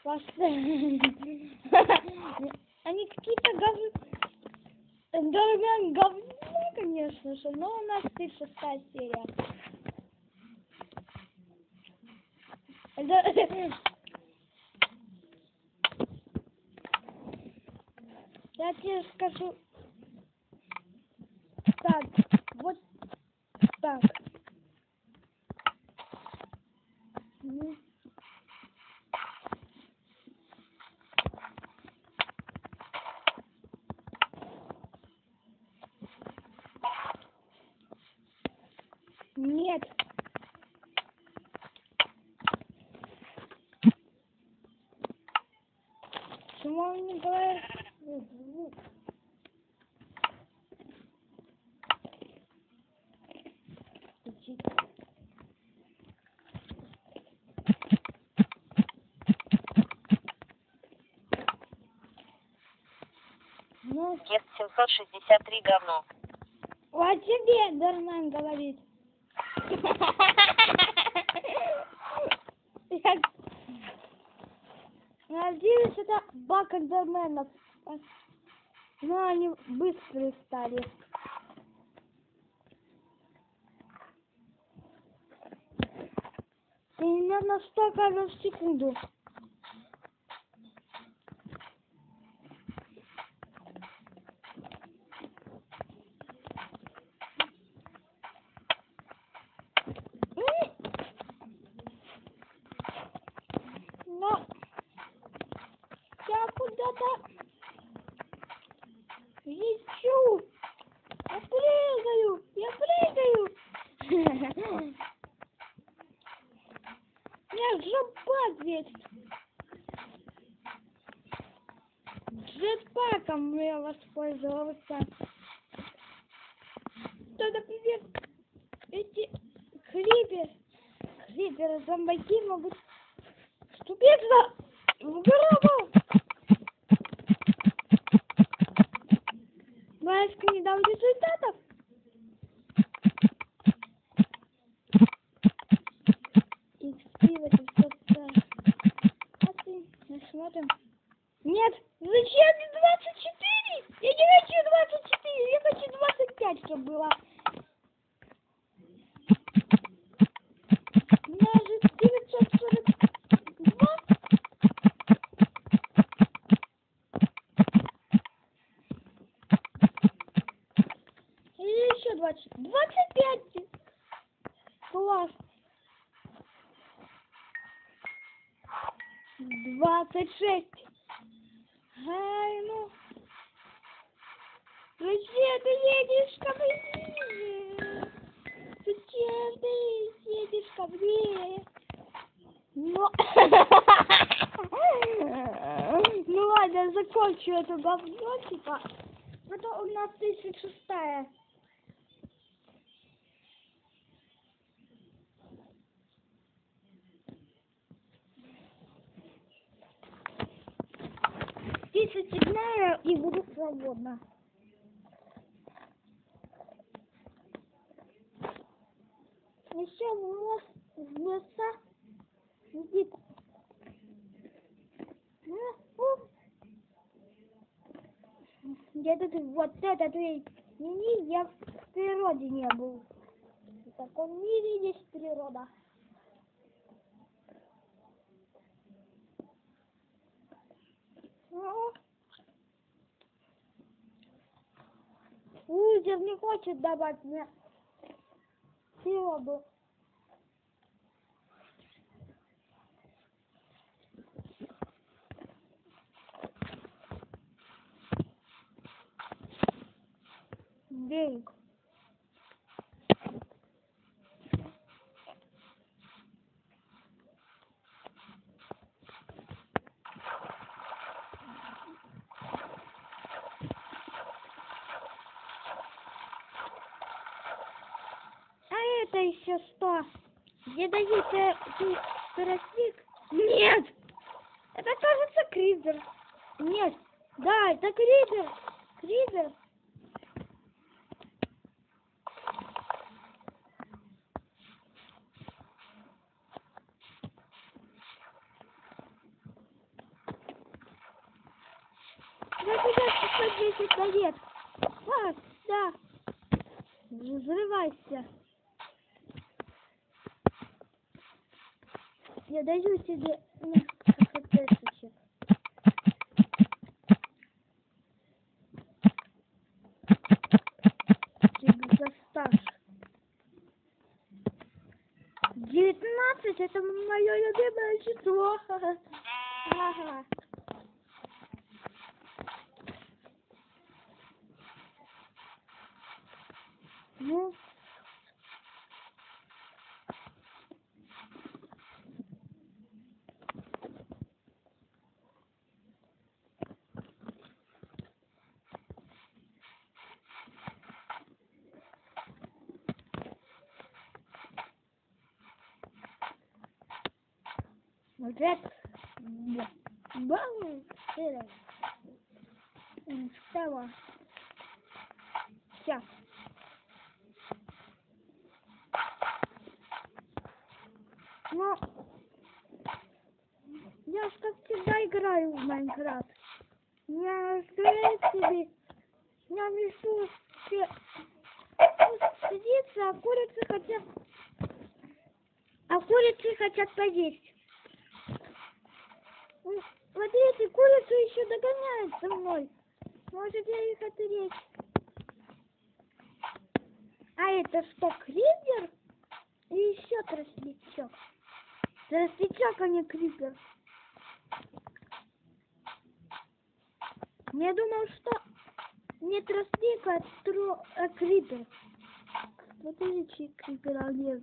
Они какие-то говно, конечно же, но у нас 36-я серия. Я тебе скажу так, вот так. Нет. Почему он не говорит? Ну, Кест 763 говно. а тебе Дармен говорит. Надеюсь, это баг от Дарменов. Но они быстрые стали. Примерно 100 кадров в секунду. Но я куда-то лечу. Я прыгаю. Я джетпак весь. Джетпаком я воспользовался. Тогда привет. Эти криперы, зомбаки могут вступиться в гробу. Маешка не дал результатов. Смотрим. Нет, зачем мне 24? Я не хочу 24, я хочу 25, чтобы было. Даже 942. Или еще 20. 25. Класс. 26. Ай, ну. Зачем ты едешь ко мне? Зачем ты едешь ко мне? Ну, ну ладно, закончу это говно, типа. Это у нас 36-я. И буду свободна. Еще в леса сидит. Я тут вот этот не я в природе не был. В таком мире есть природа. Лузер не хочет давать мне природу. Денег. А это еще 100. Где дают пиросник? Нет! Это, кажется, крипер. Нет. Да, это крипер. Крипер. 10 лет. А, да. Взрывайся. Я даю тебе несколько тысячек. Ты досташь. 19 это мое любимое число. Ага. Ну. Вот это. Бам! Встала. Все. Ну, я ж как всегда играю в Майнкрафт. Я говорю тебе, я решил садиться, а курицы хотят поесть. Смотрите, курица еще догоняет за мной. Может, я их отречь. А это что, крипер? И еще тростничок. Тростничок, а не крипер. Я думал, что не тростник, а крипер. Смотрите, крипер, они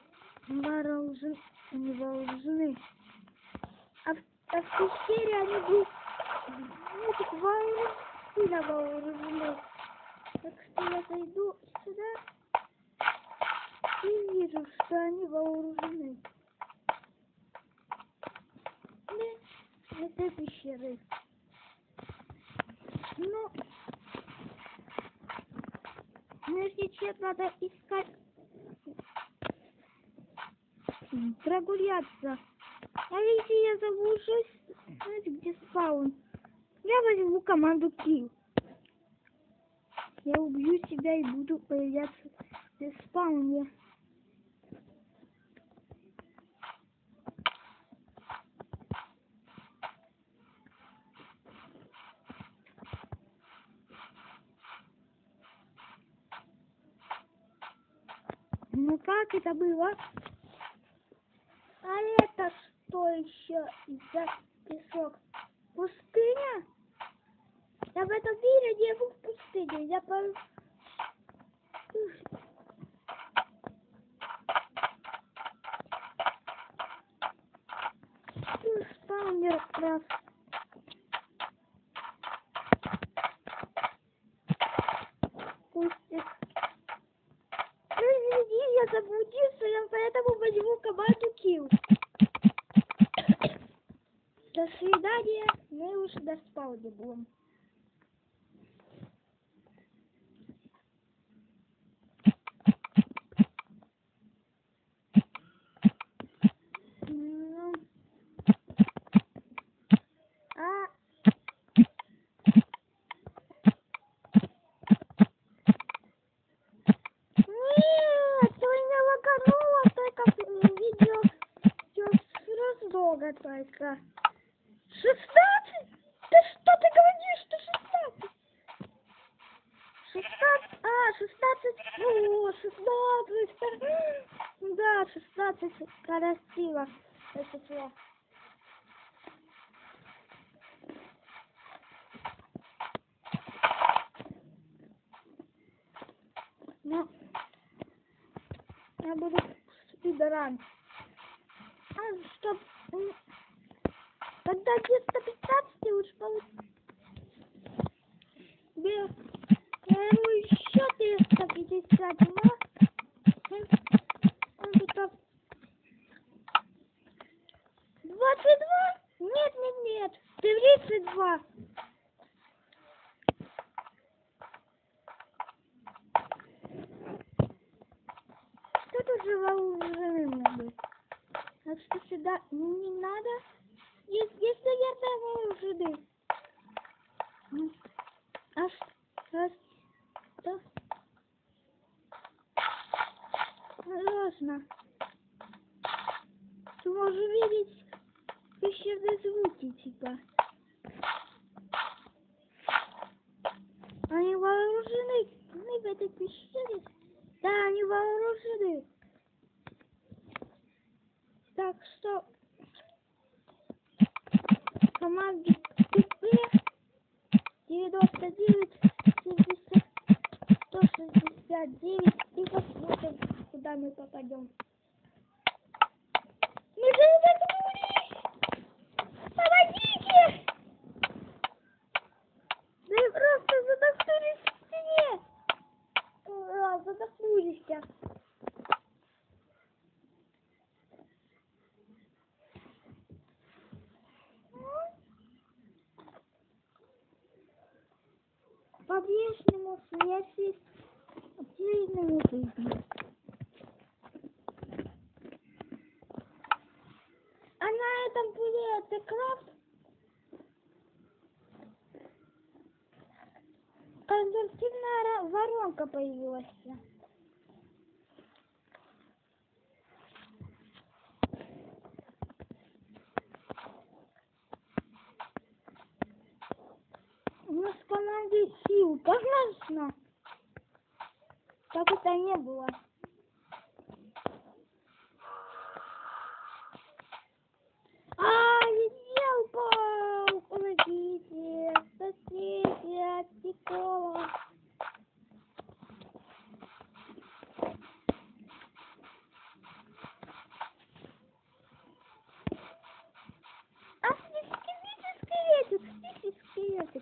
вооружены. А в пещере они будут вооружены. Так что я зайду сюда и вижу, что они вооружены. Этой пещеры. Ну, мне сейчас надо искать, прогуляться. А если я заблужусь, знаете, где спаун? Я возьму команду Kill. Я убью себя и буду появляться в спауне. Ну как это было? А это что еще за песок? Пустыня? Я в этом мире не был в пустыне. Я спаунер раз. Пустик. Ну извини, я заблудился, я поэтому возьму команду Kill. До свидания, мы уже до спауна будем. Ну. Нет, ты меня лагануло, только видео все раздолго только. 16? Ты что ты говоришь, что 16? 16, 16, ну, 16, да, 16, красиво, это число. Ну, я буду спидоран. Чтоб, когда где 115 уж получится. Я ему еще 350, но он тут 22? Нет, нет, нет, 32. Что-то же вооружены надо. Так что сюда не надо. Если я там вооружены. Раз, что? Ясно. Ты можешь видеть пещерные звуки, типа. Они вооружены в этой пещере? Да, они вооружены. Так что команде ТП 99 70 169 и посмотрим, куда мы попадем. Мы же задохнулись! Помогите! Мы просто задохнулись в стене! Ура, задохнулись! По внешнему смерти, по сильному жизни. А на этом пуле крафт конвертивная воронка появилась. У нас в команде сил, конечно. Как это не было. Я упал! Помогите! Спасите от Тикола! Скелетик!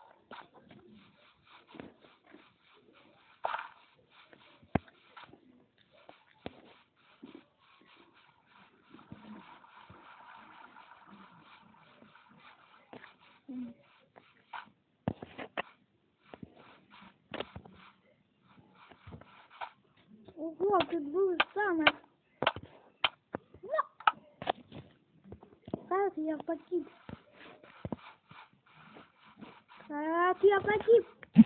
Ого, тут был самый... Как я погиб? Как я погиб?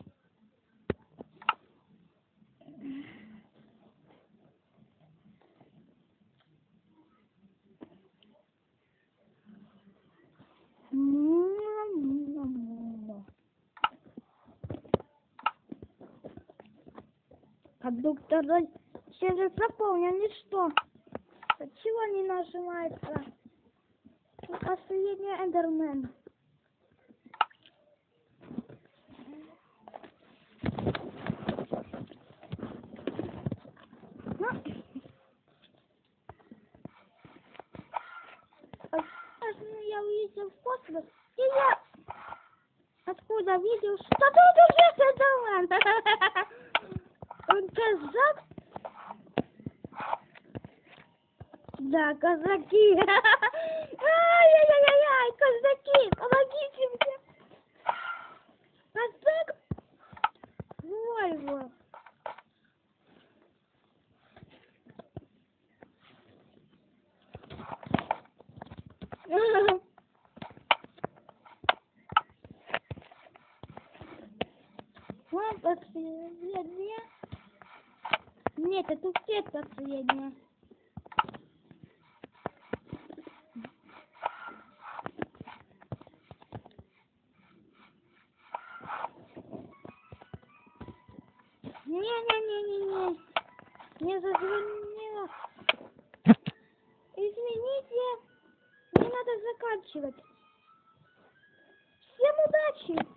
Кондуктор сервер заполнен, и что? Чего не нажимается? Последний эндермен. Я увидел в космос, и я откуда видел, что тут уже эндермен. Он казак? Да, казаки. Ай-яй-яй-яй, казаки, помогите мне. Казак? Вольво. Вот последняя. Нет, это все последняя. Не-не-не-не-не. Не зазвонила. Извините, не надо заканчивать. Всем удачи!